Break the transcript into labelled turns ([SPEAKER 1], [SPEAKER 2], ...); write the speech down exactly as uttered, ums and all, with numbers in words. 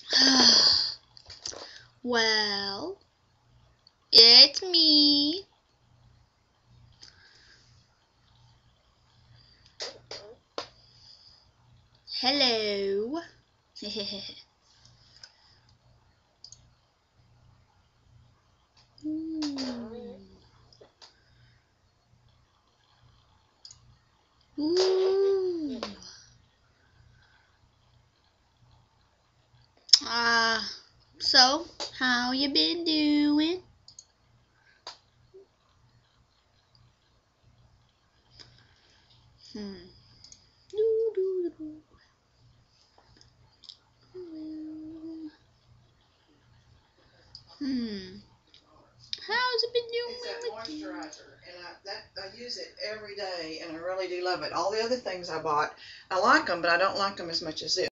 [SPEAKER 1] Well, it's me. Hello. Ooh. Ooh. Ah, uh, so how you been doing? Hmm. Hmm. How's it been doing?
[SPEAKER 2] It's that moisturizer, and I that I use it every day, and I really do love it. All the other things I bought, I like them, but I don't like them as much as this.